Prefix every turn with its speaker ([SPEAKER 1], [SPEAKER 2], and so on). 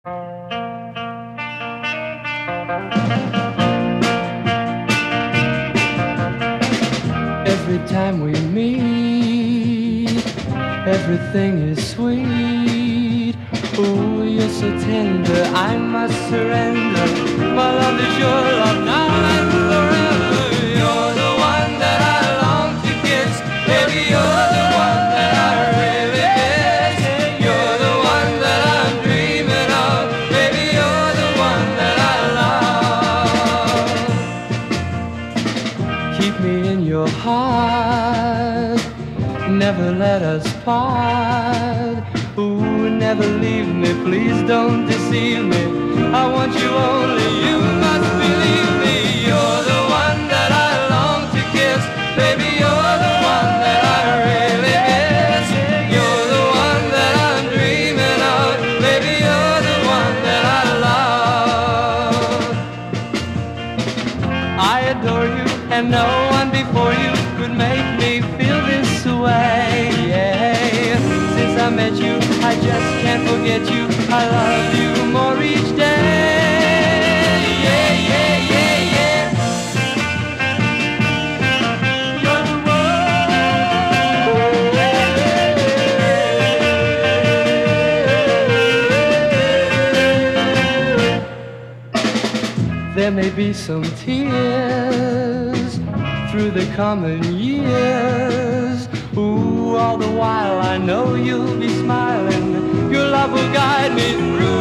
[SPEAKER 1] Every time we meet, everything is sweet. Ooh, you're so tender, I must surrender. My love is your love now and forever. You're the one that I long to kiss. Baby, you're the one that I really miss. You're the one that I'm dreaming of. Baby, you're the one that I love. Keep me in your heart, never let us part. Ooh, never leave me, please don't deceive me. I want you only, you must believe me. You're the one that I long to kiss. Baby, you're the one that I really miss. You're the one that I'm dreaming of. Baby, you're the one that I love. I adore you, and no one before you could make me feel this way. Yeah. Since I met you, I just can't forget you. I love you more each day. Yeah, yeah, yeah, yeah. You're the one. There may be some tears through the coming years. Ooh, all the while I know you'll be smiling. Your love will guide me through